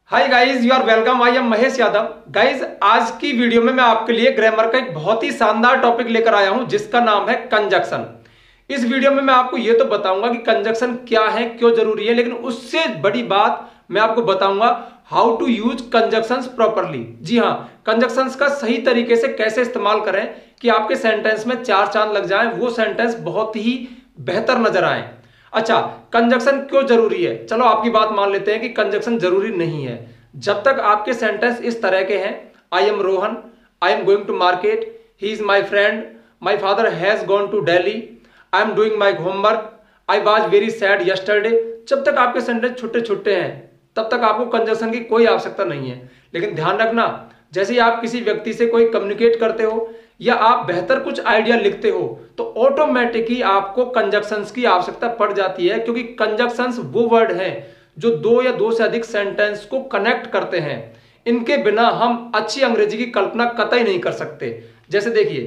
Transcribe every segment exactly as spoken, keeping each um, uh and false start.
Hi guys, you are welcome. I am Mahesh Yadav. Guys, आज की video में मैं आपके लिए ग्रामर का एक बहुत ही शानदार टॉपिक लेकर आया हूं जिसका नाम है कंजक्शन। इस वीडियो में मैं आपको ये तो बताऊंगा कि कंजक्शन क्या है, क्यों जरूरी है, लेकिन उससे बड़ी बात मैं आपको बताऊंगा how to use conjunctions properly. जी हाँ, कंजक्शंस का सही तरीके से कैसे इस्तेमाल करें कि आपके सेंटेंस में चार चांद लग जाए, वो सेंटेंस बहुत ही बेहतर नजर आए। अच्छा, कंजक्शन क्यों जरूरी है? चलो आपकी बात मान लेते हैं कि कंजक्शन जरूरी नहीं है। जब तक आपके सेंटेंस इस तरह के हैं, I am Rohan, I am going to market, he is my friend, my father has gone to Delhi, I am doing my homework, I was very sad yesterday. जब तक आपके सेंटेंस छोटे छोटे हैं तब तक आपको कंजक्शन की कोई आवश्यकता नहीं है। लेकिन ध्यान रखना, जैसे ही आप किसी व्यक्ति से कोई कम्युनिकेट करते हो या आप बेहतर कुछ आइडिया लिखते हो तो ऑटोमेटिकली आपको कंजक्शंस की आवश्यकता पड़ जाती है, क्योंकि कंजक्शंस वो वर्ड हैं जो दो या दो से अधिक सेंटेंस को कनेक्ट करते हैं। इनके बिना हम अच्छी अंग्रेजी की कल्पना कतई नहीं कर सकते। जैसे देखिए,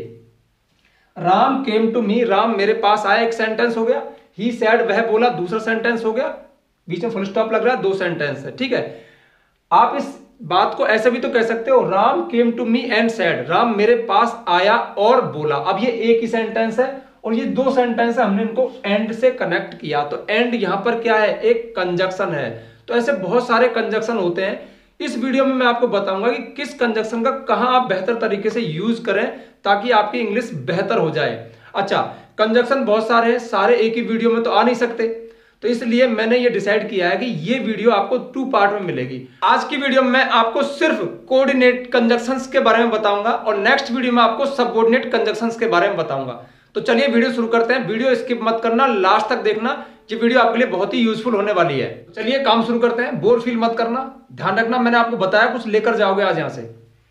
Ram came to me, Ram मेरे पास आया, एक सेंटेंस हो गया। ही सैड, वह बोला, दूसरा सेंटेंस हो गया। बीच में फुल स्टॉप लग रहा है, दो सेंटेंस है। ठीक है, आप इस बात को ऐसे भी तो कह सकते हो, Ram came to me and said, Ram मेरे पास आया और बोला। अब ये एक ही सेंटेंस है और ये दो सेंटेंस है, हमने इनको एंड से कनेक्ट किया, तो एंड यहां पर क्या है? एक कंजक्शन है। तो ऐसे बहुत सारे कंजक्शन होते हैं। इस वीडियो में मैं आपको बताऊंगा कि किस कंजक्शन का कहां आप बेहतर तरीके से यूज करें ताकि आपकी इंग्लिश बेहतर हो जाए। अच्छा, कंजक्शन बहुत सारे हैं, सारे एक ही वीडियो में तो आ नहीं सकते, तो इसलिए मैंने ये डिसाइड किया है कि ये वीडियो आपको टू पार्ट में मिलेगी। आज की वीडियो में मैं आपको सिर्फ कोऑर्डिनेट कंजक्शंस के बारे में बताऊंगा और नेक्स्ट वीडियो में आपको सबऑर्डिनेट कंजक्शंस के बारे में बताऊंगा। तो चलिए वीडियो शुरू करते हैं। वीडियो स्किप मत करना, लास्ट तक देखना, ये वीडियो आपके लिए बहुत ही यूजफुल होने वाली है। तो चलिए काम शुरू करते हैं। बोर फील मत करना, ध्यान रखना, मैंने आपको बताया कुछ लेकर जाओगे आज यहां से।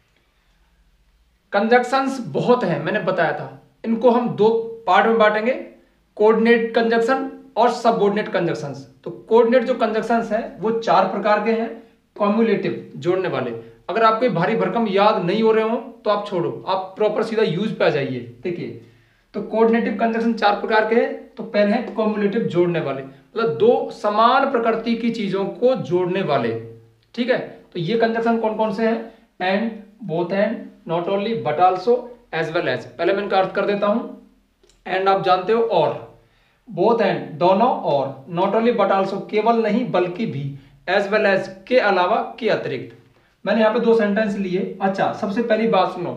कंजक्शंस बहुत हैं, मैंने बताया था। इनको हम दो पार्ट में बांटेंगे, कोऑर्डिनेट कंजक्शन और सबऑर्डिनेट कंजक्शंस। तो कोऑर्डिनेट जो कंजक्शंस हैं वो चार प्रकार के हैं। कॉम्युलेटिव, जोड़ने वाले। अगर आपको भारी भरकम याद नहीं हो रहे हो तो आप छोड़ो, आप प्रॉपर सीधा यूज पे आ जाइए। देखिए, तो कोऑर्डिनेटिव कंजक्शन चार प्रकार के हैं। तो पहले है कॉम्युलेटिव, जोड़ने वाले, मतलब दो समान प्रकृति की चीजों को जोड़ने वाले। ठीक है, तो ये कंजक्शन कौन कौन से हैं? And, both and, not only, but also, as well as. पहले मैं इनका अर्थ कर देता हूं। एंड आप जानते हो, और, बोथ एंड दोनों, और, नॉट ओनली बट आल्सो केवल नहीं बल्कि भी, एज वेल एज के अलावा, के अतिरिक्त। मैंने यहां पे दो सेंटेंस लिए। अच्छा, सबसे पहली बात सुनो।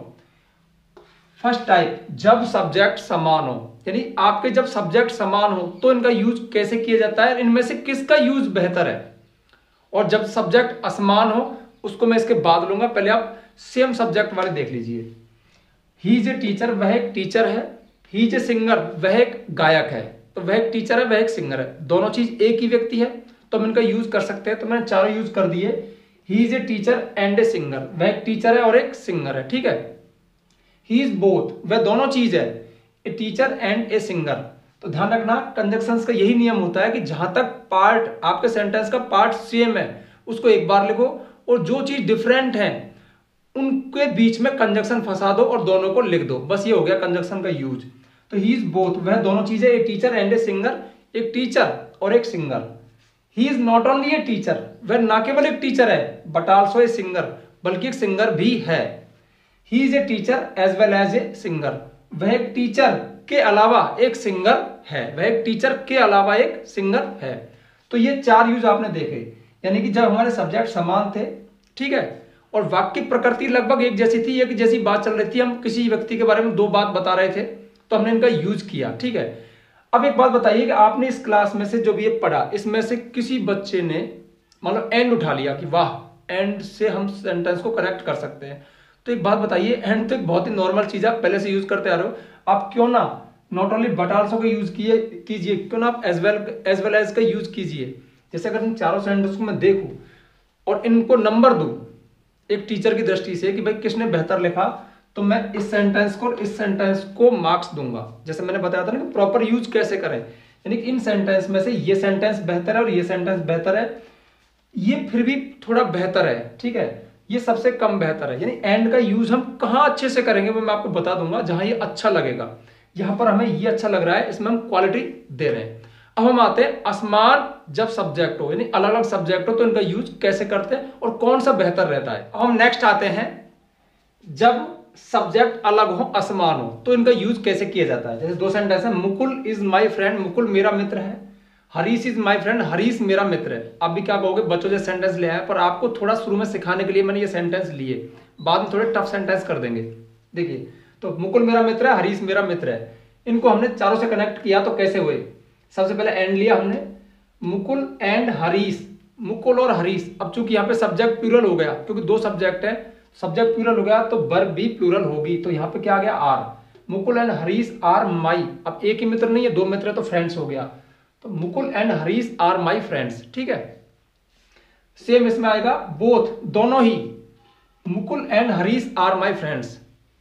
फर्स्ट टाइप, जब सब्जेक्ट समान हो, यानी आपके जब सब्जेक्ट समान हो तो इनका यूज कैसे किया जाता है, इनमें से किसका यूज बेहतर है। और जब सब्जेक्ट असमान हो उसको मैं इसके बाद लूंगा, पहले आप सेम सब्जेक्ट वाले देख लीजिए। ही इज ए टीचर, वह एक टीचर है। ही इज ए सिंगर, वह एक गायक है। तो वह एक टीचर है, वह एक सिंगर है। दोनों चीज एक ही व्यक्ति है तो हम इनका यूज कर सकते हैं। तो मैंने चारों यूज कर दिए। He is a teacher and a singer, वह एक टीचर है और एक सिंगर है। ठीक है, ही इज बोथ, वह दोनों चीज है, a teacher and a singer. तो ध्यान रखना, कंजक्शंस का यही नियम होता है कि जहां तक पार्ट आपके सेंटेंस का पार्ट सेम है उसको एक बार लिखो, और जो चीज डिफरेंट है उनके बीच में कंजक्शन फंसा दो और दोनों को लिख दो। बस ये हो गया कंजक्शन का यूज। तो ही इज बोथ, वह दोनों चीजें, a teacher and a singer, एक टीचर और एक singer. He is not only a teacher, वह ना केवल एक टीचर है, बट आल्सो ए सिंगर, बल्कि एक सिंगर भी है। He is a teacher as well as a singer, वह एक टीचर के अलावा एक सिंगर है, वह एक टीचर के अलावा एक सिंगर है। तो ये चार यूज आपने देखे, यानी कि जब हमारे सब्जेक्ट समान थे, ठीक है, और वाक्य प्रकृति लगभग एक जैसी थी, एक जैसी बात चल रही थी, हम किसी व्यक्ति के बारे में दो बात बता रहे थे तो हमने इनका यूज किया। ठीक है, अब एक बात बताइए कि आपने इस क्लास में से जो भी ये पढ़ा, इसमें से किसी बच्चे ने मतलब एंड उठा लिया कि वाह, एंड से हम सेंटेंस को कनेक्ट कर सकते हैं। तो एक बात बताइए, एंड तो एक बहुत ही नॉर्मल चीज है, आप पहले से यूज करते आ रहे हो, आप क्यों ना नॉट ओनली बट आल्सो का यूज किए कीजिए, क्यों ना आप as well as well as का यूज कीजिए। जैसे अगर इन चारों सेंटेंस को मैं देखूं और इनको नंबर दूं एक टीचर की दृष्टि से कि भाई किसने बेहतर लिखा, तो मैं इस सेंटेंस को इस सेंटेंस को मार्क्स दूंगा। जैसे मैंने बताया था ना कि प्रॉपर यूज कैसे करें, यानी कि इन सेंटेंस में से ये सेंटेंस बेहतर है और ये सेंटेंस बेहतर है, ये फिर भी थोड़ा बेहतर है, ठीक है, ये सबसे कम बेहतर है। यानी एंड का यूज हम कहां अच्छे से करेंगे वो मैं आपको बता दूंगा, जहां ये अच्छा लगेगा। यहां पर हमें ये अच्छा लग रहा है, इसमें हम क्वालिटी दे रहे हैं। अब हम आते हैं असमान जब सब्जेक्ट हो, यानी अलग अलग सब्जेक्ट हो तो इनका यूज कैसे करते हैं और कौन सा बेहतर रहता है। अब हम नेक्स्ट आते हैं जब सब्जेक्ट अलग हो, असमान हो, तो इनका यूज कैसे किया जाता है। जैसे दो सेंटेंस है, Mukul is my friend, Mukul मेरा मित्र है, Harish is my friend, Harish मेरा मित्र है। आप भी क्या कहोगे, बच्चों से सेंटेंस ले आए, पर आपको थोड़ा शुरू में सिखाने के लिए मैंने ये सेंटेंस लिए, बाद में थोड़े टफ सेंटेंस कर देंगे। देखिए, तो मुकुल मेरा मित्र है, हरीश मेरा मित्र है, इनको हमने चारों से कनेक्ट किया तो कैसे हुए। सबसे पहले एंड लिया हमने, मुकुल एंड हरीश, मुकुल और हरीश। अब चूंकि यहाँ पे सब्जेक्ट प्लूरल हो गया, क्योंकि दो सब्जेक्ट है, सब्जेक्ट प्लूरल हो गया तो वर्ब भी प्लूरल होगी, तो यहाँ पे क्या आ गया, are. Mukul and Harish are my, अब एक ही मित्र नहीं है, दो मित्र है तो फ्रेंड्स हो गया, तो Mukul and Harish are my friends. ठीक है, सेम इसमें आएगा बोथ, दोनों ही, Mukul and Harish are my friends,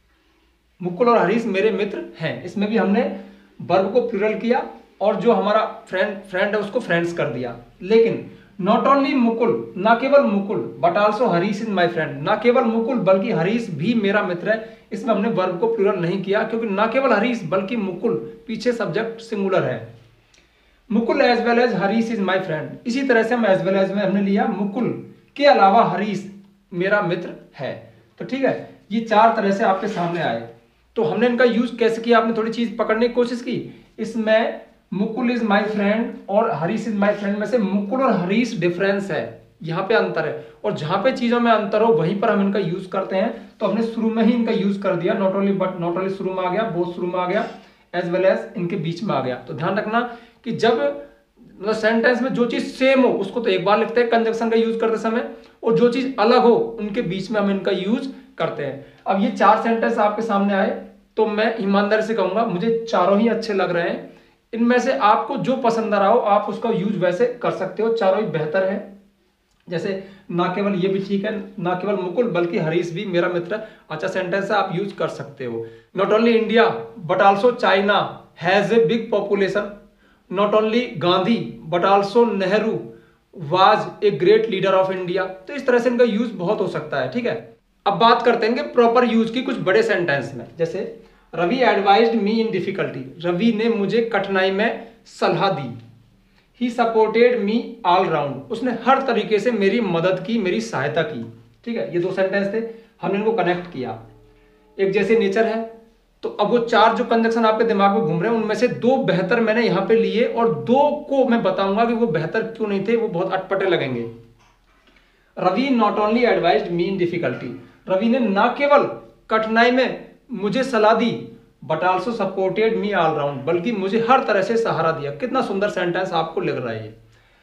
Mukul और हरीश मेरे मित्र हैं। इसमें भी हमने वर्ब को प्लूरल किया और जो हमारा फ्रेंड फ्रेंड है उसको फ्रेंड्स कर दिया। लेकिन नॉट ओनली मुकुल, ना केवल Mukul, but also Harish is my friend, ना केवल मुकुल बल्कि हरीश भी मेरा मित्र है। इसमें हमने वर्ब को प्लूरल नहीं किया, क्योंकि ना केवल हरीश बल्कि मुकुल, पीछे सब्जेक्ट सिंगुलर है। Mukul as well as Harish is my friend. इसी तरह से हम एज वेल एज में हमने लिया, मुकुल के अलावा हरीश मेरा मित्र है। तो ठीक है, ये चार तरह से आपके सामने आए। तो हमने इनका यूज कैसे किया, आपने थोड़ी चीज पकड़ने की कोशिश की। इसमें मुकुल इज माई फ्रेंड और हरीश इज माई फ्रेंड में से मुकुल और हरीश डिफरेंस है, यहाँ पे अंतर है, और जहां पे चीजों में अंतर हो वहीं पर हम इनका यूज करते हैं। तो हमने शुरू में ही इनका यूज कर दिया, not only but not only शुरू में आ गया, बोथ शुरू में आ गया, एज वेल एज इनके बीच में आ गया। तो ध्यान रखना कि जब मतलब सेंटेंस में जो चीज सेम हो उसको तो एक बार लिखते हैं कंजक्शन का यूज करते समय, और जो चीज अलग हो उनके बीच में हम इनका यूज करते हैं। अब ये चार सेंटेंस आपके सामने आए तो मैं ईमानदारी से कहूंगा मुझे चारों ही अच्छे लग रहे हैं। इनमें से आपको जो पसंद आ रहा हो आप उसका यूज वैसे कर सकते हो, चारों ही बेहतर है। जैसे ना केवल ये भी ठीक है, ना केवल मुकुल बल्कि हरीश भी मेरा मित्र, अच्छा सेंटेंस है, आप यूज कर सकते हो। Not only India but also China has a big population, not only Gandhi but also Nehru was a great leader of India. तो इस तरह से इनका यूज बहुत हो सकता है। ठीक है, अब बात करते हैं प्रॉपर यूज की कुछ बड़े सेंटेंस में। जैसे Ravi advised me in difficulty, Ravi ने मुझे कठिनाई में सलाह दी। He supported me all round, उसने हर तरीके से मेरी मदद की, मेरी सहायता की। ठीक है, ये दो सेंटेंस थे, हमने इनको कनेक्ट किया, एक जैसे नेचर है। तो अब वो चार जो कंजक्शन आपके दिमाग में घूम रहे हैं उनमें से दो बेहतर मैंने यहां पे लिए, और दो को मैं बताऊंगा कि वो बेहतर क्यों नहीं थे, वो बहुत अटपटे लगेंगे। Ravi not only advised me in difficulty, Ravi ने ना केवल कठिनाई में मुझे सलाह दी but also supported me all round, बल्कि मुझे हर तरह से सहारा दिया। कितना सुंदर सेंटेंस आपको लग रहा है ये।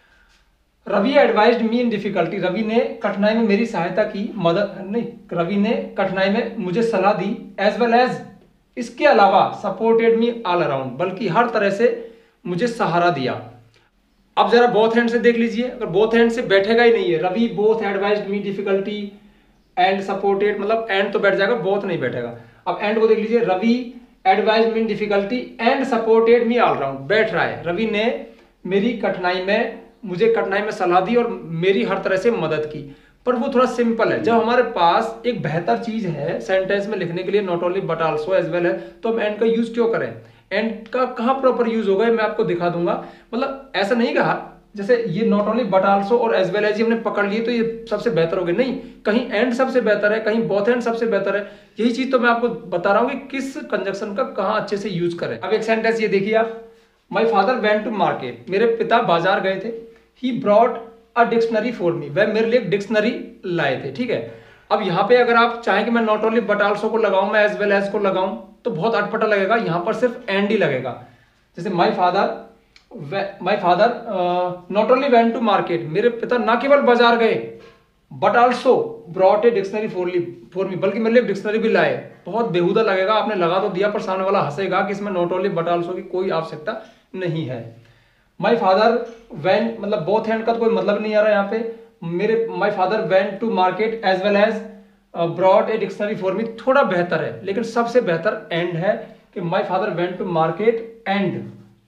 Ravi advised me in difficulty, Ravi ने कठिनाई में मेरी सहायता की, मदद नहीं, रवि ने कठिनाई में मुझे सलाह दी, एज वेल एज इसके अलावा सपोर्टेड मी ऑल अराउंड, बल्कि हर तरह से मुझे सहारा दिया। अब जरा बोथ हैंड से देख लीजिए, अगर बोथ हैंड से बैठेगा ही नहीं है, Ravi both advised me difficulty and supported, मतलब एंड तो बैठ जाएगा, बोथ नहीं बैठेगा। अब एंड को देख लीजिए, Ravi advised me in difficulty and supported me all round, बैठ रहा है, रवि ने मेरी कठिनाई में मुझे कठिनाई में सलाह दी और मेरी हर तरह से मदद की। पर वो थोड़ा सिंपल है। जब हमारे पास एक बेहतर चीज है सेंटेंस में लिखने के लिए, not only but also as well है, तो हम एंड का यूज क्यों करें। एंड का कहां प्रॉपर यूज होगा मैं आपको दिखा दूंगा। मतलब ऐसा नहीं कहा जैसे ये नॉट ओनली बट आल्सो और एज वेल एज हमने पकड़ लिए तो ये सबसे बेहतर हो गए, नहीं, कहीं एंड सबसे बेहतर है, कहीं बोथ एंड सबसे बेहतर है। यही चीज तो मैं आपको बता रहा हूं कि किस कंजक्शन का कहां अच्छे से यूज करें। अब एक सेंटेंस ये देखिए आप, my father went to market, मेरे पिता बाजार गए थे, he brought a dictionary for me, वह मेरे लिए डिक्शनरी लाए थे। ठीक है, अब यहाँ पे अगर आप चाहें कि मैं नॉट ओनली बट आल्सो को लगाऊं, मैं एज वेल एज को लगाऊं, तो बहुत अटपटा लगेगा, यहां पर सिर्फ एंड ही लगेगा। जैसे my father my father not only went to market, मेरे पिता ना केवल बाजार गए but also brought a dictionary for me, बल्कि मेरे लिए डिक्शनरी भी लाए। बहुत बेहुदा लगेगा, आपने लगा तो दिया पर सामने वाला हंसेगा कि इसमें नॉट ओनली बट आल्सो की कोई आवश्यकता नहीं है। माई फादर वेंट, मतलब बोथ हैंड का तो कोई मतलब नहीं आ रहा यहाँ पे। मेरे my father went to market as well as brought a dictionary for me, थोड़ा बेहतर है, लेकिन सबसे बेहतर एंड है कि my father went to market and,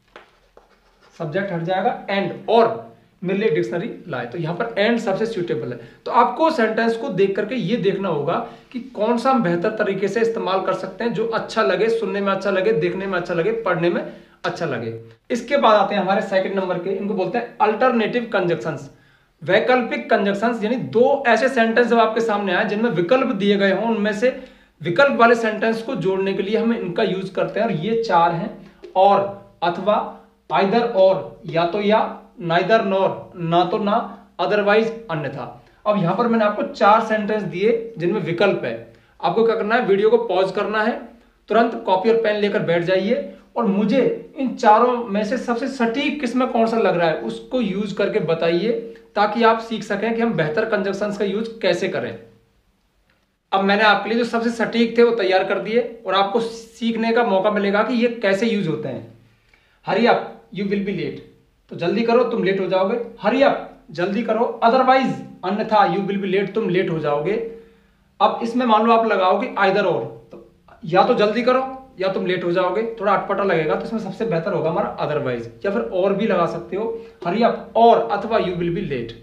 subject हट जाएगा, एंड और मेरे लिए डिक्शनरी लाए। तो यहां पर एंड सबसे सूटेबल है। तो आपको सेंटेंस को देख करके ये देखना होगा कि कौन सा हम बेहतर तरीके से इस्तेमाल कर सकते हैं, जो अच्छा लगे, सुनने में अच्छा लगे, देखने में अच्छा लगे, पढ़ने में अच्छा लगे। इसके बाद आते हैं हमारे सेकंड नंबर के, इनको बोलते हैं अल्टरनेटिव कंजक्शंस, वैकल्पिक कंजक्शंस। यानी दो ऐसे सेंटेंस जब आपके सामने आए जिनमें विकल्प दिए गए हों, उनमें से विकल्प वाले सेंटेंस को जोड़ने के लिए हम इनका यूज करते हैं। और ये चार हैं, और, अथवा, आइदर और, या तो या, नाइदर नॉर, ना तो ना, अदरवाइज अन्यथा। अब यहां पर मैंने आपको चार सेंटेंस दिए जिनमें विकल्प है। आपको क्या करना है, वीडियो को पॉज करना है, तुरंत कॉपी और पेन लेकर बैठ जाइए और मुझे इन चारों में से सबसे सटीक किसमें कौन सा लग रहा है उसको यूज करके बताइए, ताकि आप सीख सकें कि हम बेहतर कंजक्शंस का यूज कैसे करें। अब मैंने आपके लिए जो सबसे सटीक थे वो तैयार कर दिए और आपको सीखने का मौका मिलेगा कि ये कैसे यूज होते हैं। Hurry up, you will be late, तो जल्दी करो तुम लेट हो जाओगे। हरी अप, जल्दी करो, अदरवाइज अन्यथा, यू विल बी लेट, तुम लेट हो जाओगे। अब इसमें मान लो आप लगाओगे आइदर और, तो या तो जल्दी करो या तुम लेट हो जाओगे, थोड़ा अटपटा लगेगा, तो इसमें सबसे बेहतर होगा हमारा अदरवाइज, या फिर और भी लगा सकते हो, हरी अप और, अथवा you will be late.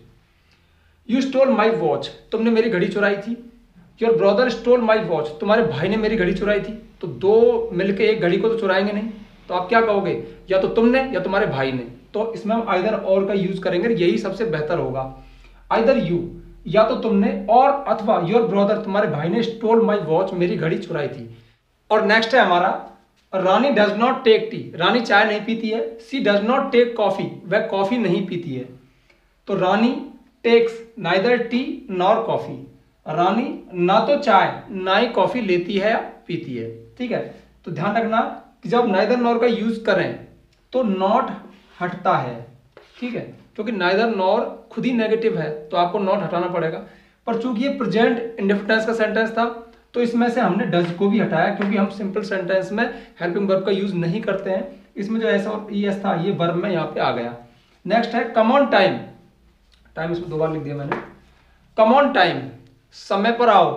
You stole my watch, तुमने मेरी घड़ी चुराई थी। Your brother stole my watch, तुम्हारे भाई ने मेरी घड़ी चुराई थी। तो दो मिलके एक घड़ी को तो चुराएंगे नहीं, तो आप क्या कहोगे, या तो तुमने या तुम्हारे भाई ने। तो इसमें हम आइदर और का यूज करेंगे, यही सबसे बेहतर होगा। आइदर यू, या तो तुमने, और अथवा योर ब्रदर, तुम्हारे भाई ने, स्टोल माई वॉच, मेरी घड़ी चुराई थी। और नेक्स्ट है हमारा, Rani does not take tea, Rani चाय नहीं पीती है। She does not take coffee, वह कॉफी नहीं पीती है। तो Rani takes neither tea nor coffee, Rani ना तो चाय ना ही कॉफी लेती है या पीती है। ठीक है, तो ध्यान रखना कि जब नाइदर नॉर का यूज करें तो नॉट हटता है। ठीक है, क्योंकि नाइदर नॉर खुद ही नेगेटिव है तो आपको नॉट हटाना पड़ेगा। पर चूंकि ये प्रेजेंट इंडेफिनिट का सेंटेंस था तो इसमें से हमने डज को भी हटाया, क्योंकि हम सिंपल सेंटेंस में हेल्पिंग वर्ब का यूज नहीं करते हैं। इसमें जो एस और ई एस था ये वर्ब में यहाँ पे आ गया। नेक्स्ट है कम ऑन टाइम, टाइम इसमें दो बार लिख दिया मैंने। कम ऑन टाइम, समय पर आओ।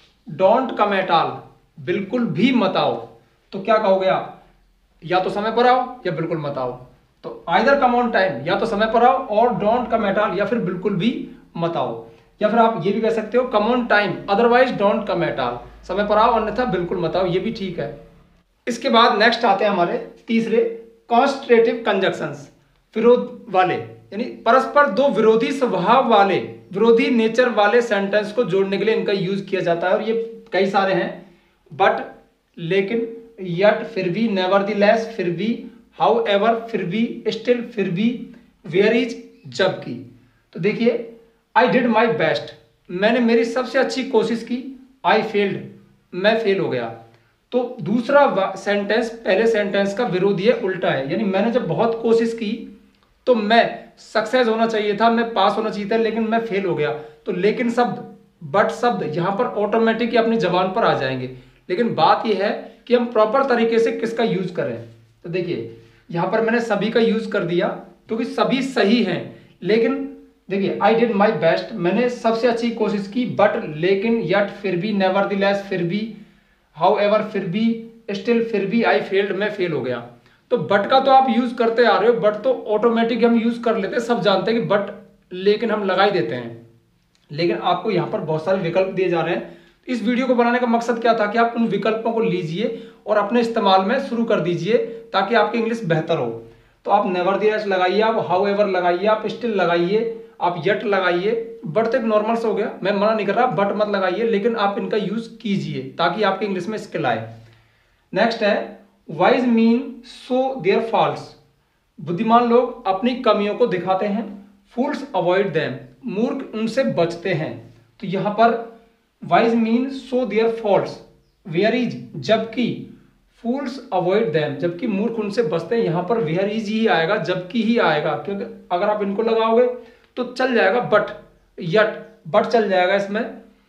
डोंट कम एट ऑल, बिल्कुल भी मत आओ। तो क्या कहोगे आप, या तो समय पर आओ या बिल्कुल मत आओ। तो आइदर कम ऑन टाइम, या तो समय पर आओ, और डोंट कम एट ऑल, या फिर बिल्कुल भी मत आओ। या फिर आप ये भी कह सकते हो come on time otherwise don't come at all, समय पर आओ अन्यथा बिल्कुल मत आओ, ये भी ठीक है। इसके बाद नेक्स्ट आते हैं हमारे तीसरे कॉन्स्ट्रेटिव कंजक्शंस, विरोध वाले, यानी परस्पर दो विरोधी स्वभाव वाले, विरोधी नेचर वाले सेंटेंस को जोड़ने के लिए इनका यूज किया जाता है। और ये कई सारे हैं, बट, लेकिन, यट, फिर भी, नेवरदलेस, फिर भी, हाउ एवर, फिर भी, स्टिल, फिर भी, वेयर इज, जबकि। तो देखिए, आई डिड माई बेस्ट, मैंने मेरी सबसे अच्छी कोशिश की। आई फेल्ड, मैं फेल हो गया। तो दूसरा सेंटेंस पहले सेंटेंस का विरोधी है, उल्टा है। यानी मैंने जब बहुत कोशिश की तो मैं सक्सेस होना चाहिए था, मैं पास होना चाहिए था, लेकिन मैं फेल हो गया। तो लेकिन शब्द, बट शब्द यहां पर ऑटोमेटिक अपनी जबान पर आ जाएंगे। लेकिन बात यह है कि हम प्रॉपर तरीके से किसका यूज करें। तो देखिए यहां पर मैंने सभी का यूज कर दिया क्योंकि सभी सही हैं। लेकिन देखिए, आई डिड माई बेस्ट, मैंने सबसे अच्छी कोशिश की, बट, लेकिन, यट, फिर भी, नेवरदलेस, फिर भी, हाउ एवर, फिर भी, स्टिल, फिर भी, आई फेल्ड, मैं फेल हो गया। तो बट का तो आप यूज करते आ रहे हो, बट तो ऑटोमेटिक हम यूज कर लेते हैं, सब जानते हैं कि बट, लेकिन हम लगा ही देते हैं। लेकिन आपको यहाँ पर बहुत सारे विकल्प दिए जा रहे हैं। इस वीडियो को बनाने का मकसद क्या था कि आप उन विकल्पों को लीजिए और अपने इस्तेमाल में शुरू कर दीजिए ताकि आपकी इंग्लिश बेहतर हो। तो आप नेवरदलेस लगाइए, आप हाउ एवर लगाइए, आप स्टिल लगाइए, आप यट लगाइए। बट तो एक नॉर्मल से हो गया, मैं मना नहीं कर रहा, बट मत लगाइए, लेकिन आप इनका यूज कीजिए ताकि आपकी इंग्लिश में स्किल आए। नेक्स्ट है wise men so their faults, बुद्धिमान लोग अपनी कमियों को दिखाते हैं। फूल्स अवॉइड देम, मूर्ख उनसे बचते हैं। तो यहां पर wise men so their faults, where is, जबकि, फूल्स अवॉइड देम, जबकि मूर्ख उनसे बचते हैं। यहां पर वेयर इज ही आएगा, जबकि ही आएगा, क्योंकि अगर आप इनको लगाओगे तो चल जाएगा बट, यट, बट चल जाएगा इसमें,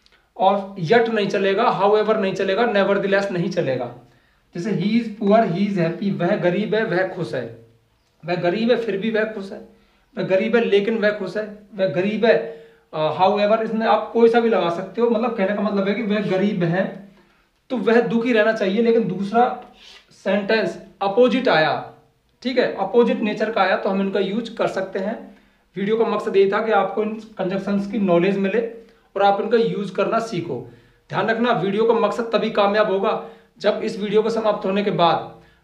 और यट नहीं चलेगा, हाउ एवर नहीं चलेगा, नेवरदलेस नहीं चलेगा। जैसे he is poor, he is happy, वह गरीब है वह खुश है। वह गरीब है फिर भी वह खुश है। वह गरीब है लेकिन वह खुश है। वह गरीब है, हाउ एवर, इसमें आप कोई सा भी लगा सकते हो। मतलब कहने का मतलब है कि वह गरीब है तो वह दुखी रहना चाहिए, लेकिन दूसरा सेंटेंस अपोजिट आया, ठीक है, अपोजिट नेचर का आया तो हम इनका यूज कर सकते हैं। वीडियो का मकसद यही था कि आपको इन कंजक्शंस की नॉलेज मिले और आप इनका यूज करना सीखो। ध्यान रखना, वीडियो का मकसद तभी कामयाब होगा जब इस वीडियो को समाप्त होने के बाद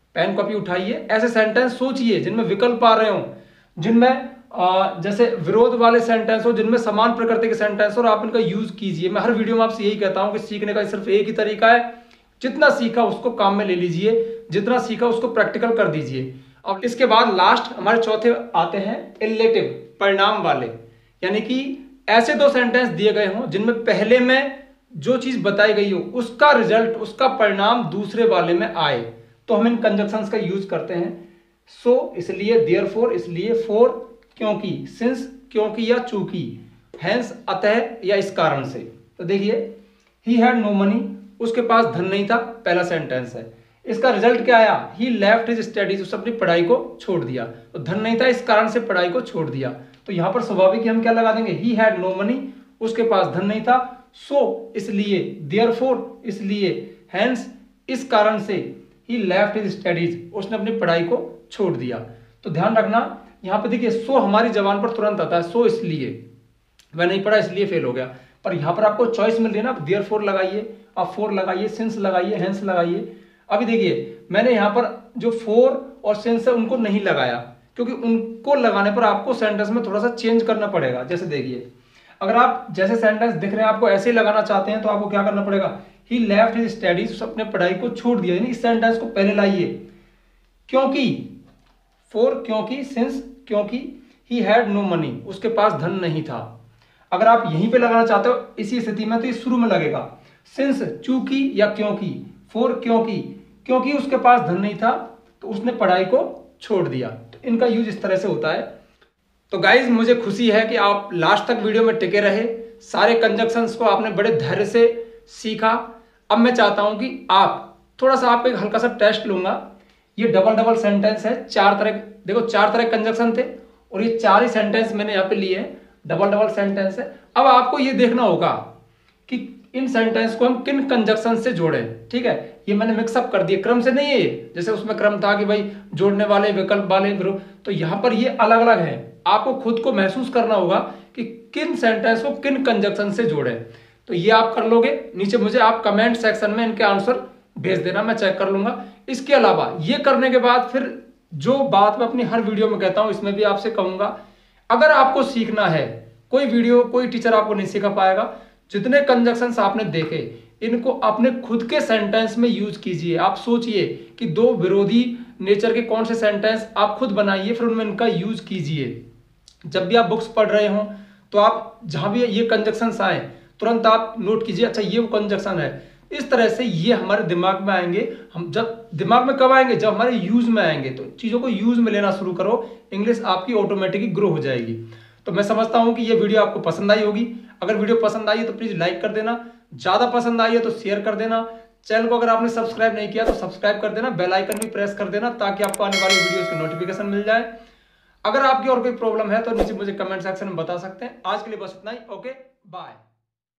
पेन कॉपी उठाइए, ऐसे सेंटेंस सोचिए जिनमें विकल्प आ रहे हो, जिनमें जैसे विरोध वाले सेंटेंस हो, जिनमें समान प्रकृति के सेंटेंस हो, और आप इनका यूज कीजिए। मैं हर वीडियो में आपसे यही कहता हूं कि सीखने का सिर्फ एक ही तरीका है, जितना सीखा उसको काम में ले लीजिए, जितना सीखा उसको प्रैक्टिकल कर दीजिए। अब इसके बाद लास्ट हमारे चौथे आते हैं इलेटिव, परिणाम वाले, यानी कि ऐसे दो सेंटेंस दिए गए हों जिनमें पहले में जो चीज बताई गई हो उसका रिजल्ट, उसका परिणाम दूसरे वाले में आए, तो हम इन कंजक्शंस का यूज करते हैं। सो so, इसलिए, देयरफॉर इसलिए, फॉर क्योंकि, सिंस क्योंकि या चूंकि, हैंस अतः या इस कारण से। तो देखिए, ही हैड नो मनी, उसके पास धन नहीं था, पहला सेंटेंस है। इसका रिजल्ट क्या आया? ही लेफ्ट हिज स्टडीज, उसने अपनी पढ़ाई को छोड़ दिया। तो धन नहीं था, इस कारण से पढ़ाई को छोड़ दिया। तो यहां पर स्वाभाविक हम क्या लगा देंगे? ही हैड नो मनी, उसके पास धन नहीं था, सो so, इसलिए, देयरफॉर इसलिए, हैंस इस कारण से, ही लेफ्ट हिज स्टडीज, उसने अपनी पढ़ाई को छोड़ दिया। तो ध्यान रखना, यहां पे देखिए सो हमारी जबान पर तुरंत आता है, सो इसलिए, वह नहीं पढ़ा इसलिए फेल हो गया। पर यहां पर आपको चॉइस मिल रही है ना, देयरफॉर लगाइए, आप फोर लगाइए, सिंस लगाइए, हैंस लगाइए। अभी देखिए, मैंने यहां पर जो फोर और सिंस है उनको नहीं लगाया, क्योंकि उनको लगाने पर आपको सेंटेंस में थोड़ा सा चेंज करना पड़ेगा। जैसे देखिए, अगर आप जैसे सेंटेंस दिख रहे हैं आपको ऐसे लगाना चाहते हैं तो आपको क्या करना पड़ेगा? ही लेफ्ट हिज स्टडीज, अपने पढ़ाई को छोड़ दिया, यानी इस सेंटेंस को पहले लाइए। क्योंकि, फोर क्योंकि, सिंस क्योंकि, ही हैड नो मनी, उसके पास धन नहीं था। अगर आप यहीं पे लगाना चाहते हो इसी स्थिति में तो ये शुरू में लगेगा, सिंस चूंकि या क्योंकि, फोर क्योंकि, क्योंकि उसके पास धन नहीं था तो उसने पढ़ाई को छोड़ दिया। तो इनका यूज इस तरह से होता है। तो गाइज, मुझे खुशी है कि आप लास्ट तक वीडियो में टिके रहे, सारे कंजक्शंस को आपने बड़े धैर्य से सीखा। अब मैं चाहता हूं कि आप थोड़ा सा, आप एक हल्का सा टेस्ट लूंगा। ये डबल डबल सेंटेंस है, चार तरह, देखो चार तरह कंजक्शन थे और ये चार ही सेंटेंस मैंने यहाँ पे लिए हैं, डबल डबल सेंटेंस है। अब आपको ये देखना होगा कि इन सेंटेंस को हम किन कंजक्शन से जोड़ें। ठीक है, ये मैंने मिक्सअप कर दिया, क्रम से नहीं है ये, जैसे उसमें क्रम था कि भाई जोड़ने वाले, विकल्प वाले, ग्रुप, तो यहाँ पर ये अलग अलग है। आपको खुद को महसूस करना होगा कि किन सेंटेंस को किन कंजक्शन से जोड़ें। तो ये आप कर लोगे, नीचे मुझे आप कमेंट सेक्शन में इनके आंसर भेज देना, मैं चेक कर लूंगा। इसके अलावा ये करने के बाद फिर जो बात मैं अपनी हर वीडियो में कहता हूं, इसमें भी आपसे कहूंगा, अगर आपको सीखना है, कोई वीडियो कोई टीचर आपको नहीं सिखा पाएगा, जितने कंजक्शंस आपने देखे इनको अपने खुद के सेंटेंस में यूज कीजिए। आप सोचिए कि दो विरोधी नेचर के कौन से सेंटेंस आप खुद बनाइए, फिर उनमें इनका यूज कीजिए। जब भी आप बुक्स पढ़ रहे हो तो आप जहां भी ये कंजक्शंस आए तुरंत आप नोट कीजिए, अच्छा ये वो कंजक्शन है। इस तरह से ये हमारे दिमाग में आएंगे। हम जब दिमाग में कब आएंगे? जब हमारे यूज में आएंगे। तो चीजों को यूज में लेना शुरू करो, इंग्लिश आपकी ऑटोमेटिकली ग्रो हो जाएगी। तो मैं समझता हूं कि ये वीडियो आपको पसंद आई होगी। अगर वीडियो पसंद आई है तो प्लीज लाइक कर देना, ज्यादा पसंद आई है तो शेयर कर देना। चैनल को अगर आपने सब्सक्राइब नहीं किया तो सब्सक्राइब कर देना, बेल आइकन भी प्रेस कर देना ताकि आपको आने वाली वीडियोस की नोटिफिकेशन मिल जाए। अगर आपकी और कोई प्रॉब्लम है तो नीचे मुझे कमेंट सेक्शन में बता सकते हैं। आज के लिए बस इतना ही, ओके बाय।